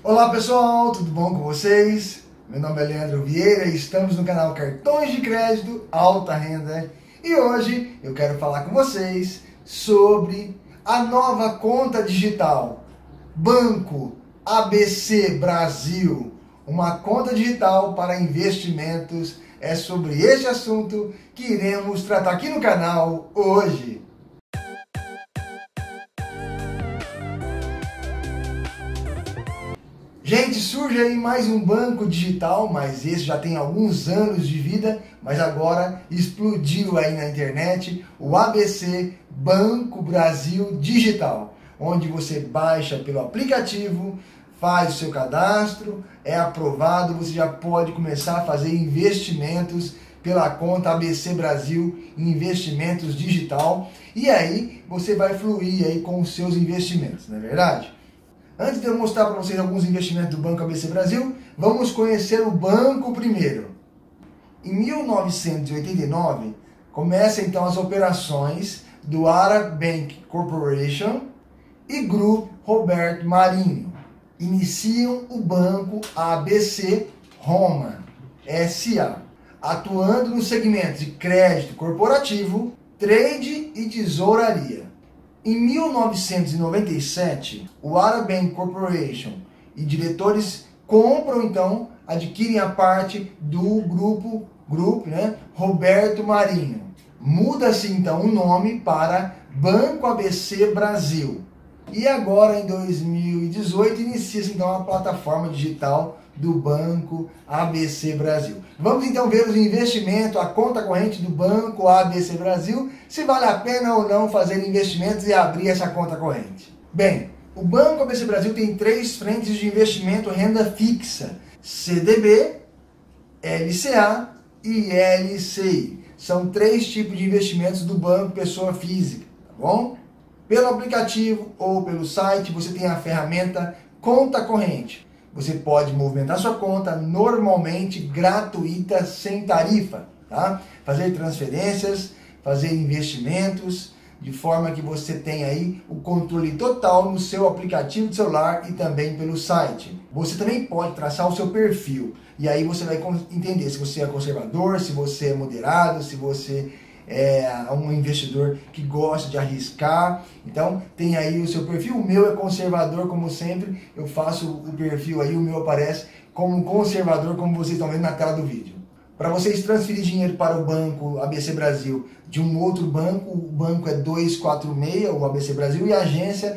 Olá pessoal, tudo bom com vocês? Meu nome é Leandro Vieira e estamos no canal Cartões de Crédito Alta Renda. E hoje eu quero falar com vocês sobre a nova conta digital Banco ABC Brasil, uma conta digital para investimentos. É sobre este assunto que iremos tratar aqui no canal hoje. Gente, surge aí mais um banco digital, mas esse já tem alguns anos de vida, mas agora explodiu aí na internet o ABC Banco Brasil Digital, onde você baixa pelo aplicativo, faz o seu cadastro, é aprovado, você já pode começar a fazer investimentos pela conta ABC Brasil Investimentos Digital, e aí você vai fluir aí com os seus investimentos, não é verdade? Antes de eu mostrar para vocês alguns investimentos do Banco ABC Brasil, vamos conhecer o banco primeiro. Em 1989, começam então as operações do Arab Bank Corporation e Grupo Roberto Marinho. Iniciam o Banco ABC Roma S.A., atuando nos segmentos de crédito corporativo, trade e tesouraria. Em 1997, o Arab Bank Corporation e diretores adquirem a parte do grupo Roberto Marinho. Muda-se então o nome para Banco ABC Brasil. E agora, em 2018, inicia-se então a plataforma digital do Banco ABC Brasil. Vamos então ver os investimentos, a conta corrente do Banco ABC Brasil, se vale a pena ou não fazer investimentos e abrir essa conta corrente. Bem, o Banco ABC Brasil tem três frentes de investimento renda fixa: CDB, LCA e LCI. São três tipos de investimentos do banco pessoa física, tá bom? Pelo aplicativo ou pelo site você tem a ferramenta Conta Corrente. Você pode movimentar sua conta normalmente, gratuita, sem tarifa, tá? Fazer transferências, fazer investimentos, de forma que você tenha aí o controle total no seu aplicativo de celular e também pelo site. Você também pode traçar o seu perfil, e aí você vai entender se você é conservador, se você é moderado, se você é um investidor que gosta de arriscar. Então tem aí o seu perfil. O meu é conservador, como sempre. Eu faço o perfil aí, o meu aparece como conservador, como vocês estão vendo na tela do vídeo. Para vocês transferir dinheiro para o Banco ABC Brasil de um outro banco, o banco é 246, o ABC Brasil, e a agência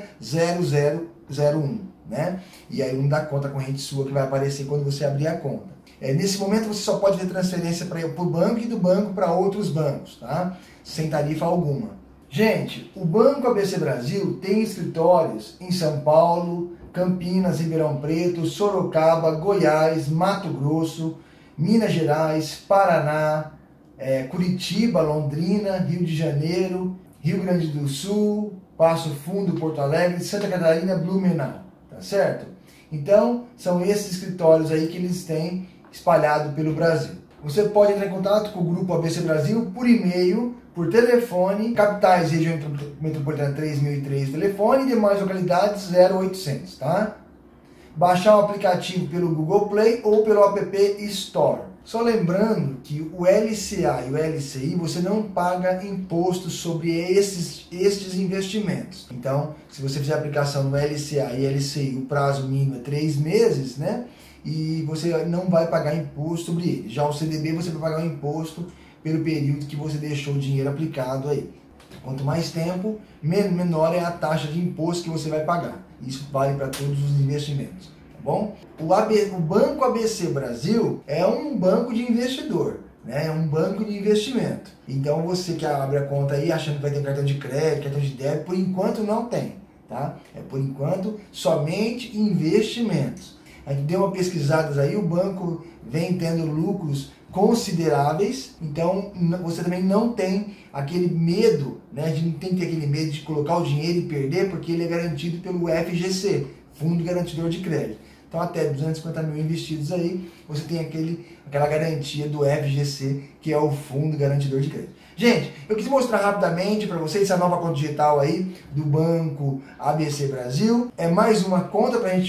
0001, né? E aí da conta corrente sua que vai aparecer quando você abrir a conta. Nesse momento você só pode ter transferência para o banco e do banco para outros bancos, tá? Sem tarifa alguma. Gente, o Banco ABC Brasil tem escritórios em São Paulo, Campinas, Ribeirão Preto, Sorocaba, Goiás, Mato Grosso, Minas Gerais, Paraná, Curitiba, Londrina, Rio de Janeiro, Rio Grande do Sul, Passo Fundo, Porto Alegre, Santa Catarina, Blumenau, tá certo? Então, são esses escritórios aí que eles têm espalhado pelo Brasil. Você pode entrar em contato com o Grupo ABC Brasil por e-mail, por telefone, capitais, região metropolitana 3003, telefone, e demais localidades 0800, tá? Baixar o aplicativo pelo Google Play ou pelo App Store. Só lembrando que o LCA e o LCI você não paga imposto sobre estes investimentos. Então, se você fizer a aplicação no LCA e LCI, o prazo mínimo é 3 meses, né? E você não vai pagar imposto sobre ele. Já o CDB você vai pagar o imposto pelo período que você deixou o dinheiro aplicado aí. Quanto mais tempo, menor é a taxa de imposto que você vai pagar. Isso vale para todos os investimentos, tá bom? O Banco ABC Brasil é um banco de investidor, né? É um banco de investimento. Então você que abre a conta aí achando que vai ter cartão de crédito, cartão de débito, por enquanto não tem, tá? Por enquanto somente investimentos. A gente deu uma pesquisada aí, o banco vem tendo lucros consideráveis, então você também não tem aquele medo, né? A gente não tem que ter aquele medo de colocar o dinheiro e perder, porque ele é garantido pelo FGC, Fundo Garantidor de Crédito. Então até 250 mil investidos aí, você tem aquela garantia do FGC, que é o Fundo Garantidor de Crédito. Gente, eu quis mostrar rapidamente para vocês essa nova conta digital aí do Banco ABC Brasil. É mais uma conta para a gente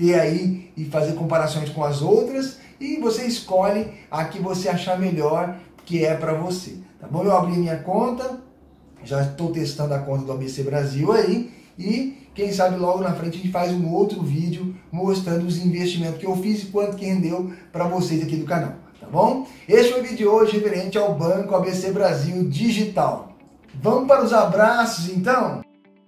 ter aí e fazer comparações com as outras, e você escolhe a que você achar melhor, que é para você, tá bom? Eu abri minha conta, já estou testando a conta do ABC Brasil aí, e quem sabe logo na frente a gente faz um outro vídeo mostrando os investimentos que eu fiz e quanto que rendeu para vocês aqui do canal, tá bom? Este foi o vídeo de hoje referente ao Banco ABC Brasil Digital. Vamos para os abraços então?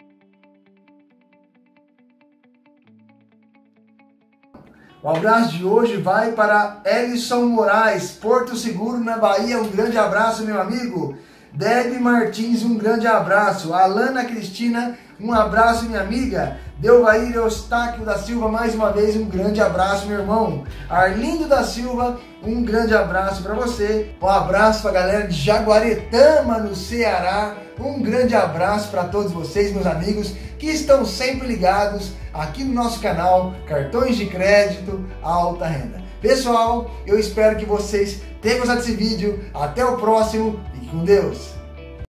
O abraço de hoje vai para Elison Moraes, Porto Seguro, na Bahia. Um grande abraço, meu amigo. Debbie Martins, um grande abraço. Alana Cristina, um abraço, minha amiga. Delvair Eustáquio da Silva, mais uma vez, um grande abraço, meu irmão. Arlindo da Silva, um grande abraço para você. Um abraço para a galera de Jaguaretama, no Ceará. Um grande abraço para todos vocês, meus amigos, que estão sempre ligados aqui no nosso canal Cartões de Crédito Alta Renda. Pessoal, eu espero que vocês tenham gostado desse vídeo. Até o próximo. Fique com Deus.